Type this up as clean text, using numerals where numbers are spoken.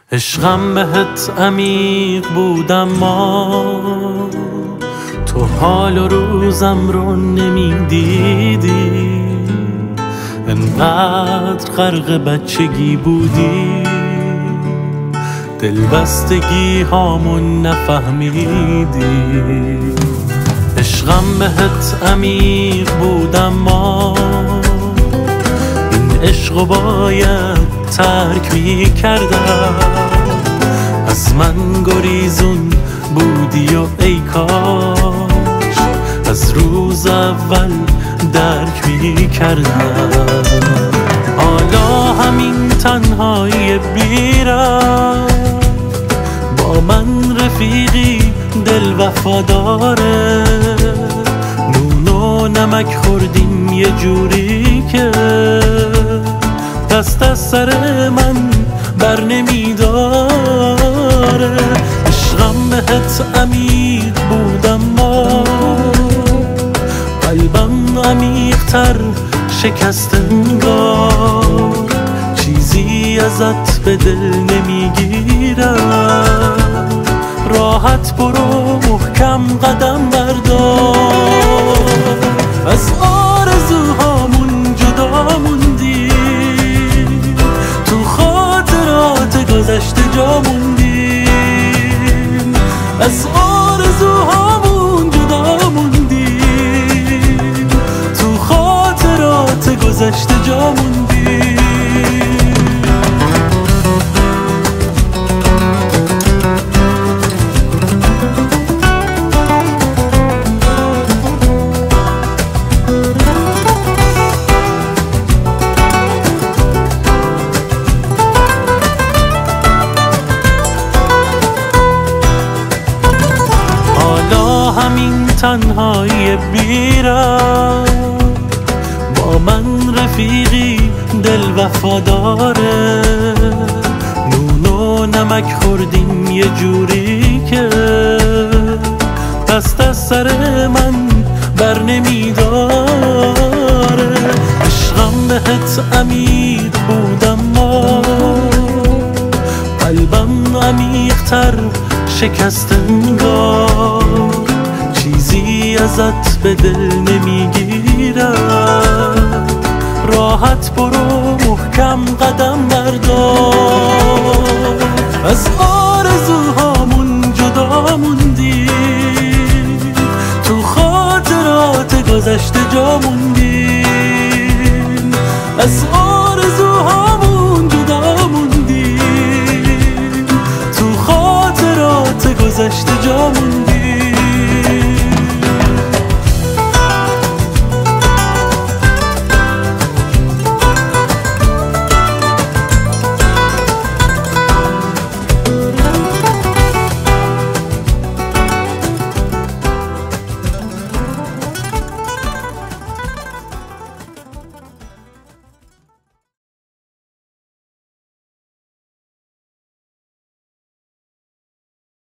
عشقم بهت عمیق بود اما تو حال و روزم رو نمیدیدی، انقدر غرق بچگی بودی دلبستگی هامون نفهمیدی. عشقم بهت عمیق بود اما این عشقو باید ترک می‌کردم، از من گریزون بودی و ای کاش از روز اول درک می‌کردم. حالا همین تنهایی بیرم با من رفیقی دل وفاداره، نون و نمک خوردیم یه جوری که دست از سر من بر نمیداره. عشقم بهت عمیق بود اما قلبم عمیق‌تر شکست انگار، چیزی ازت به دل نمیگیرم، راحت برو محکم قدم بردار. از آرزوهامون جدا موندیم، تو خاطرات گذشته جا موندیم، از آرزوهامون جدا موندیم، تو خاطرات گذشته جا موندیم. همین تنهایی بیرم با من رفیقی دل وفاداره، نون و نمک خوردیم یه جوری که دست از سر من بر نمیداره. عشقم بهت عمیق بود اما قلبم عمیق‌تر شکست انگار، چیزی ازت به دل نمیگیرم، راحت برو محکم قدم بردار. از آرزوهامون جدا موندیم، تو خاطرات گذشته جا موندیم، از آرزوهامون جدا موندیم، تو خاطرات گذشته جا موندیم.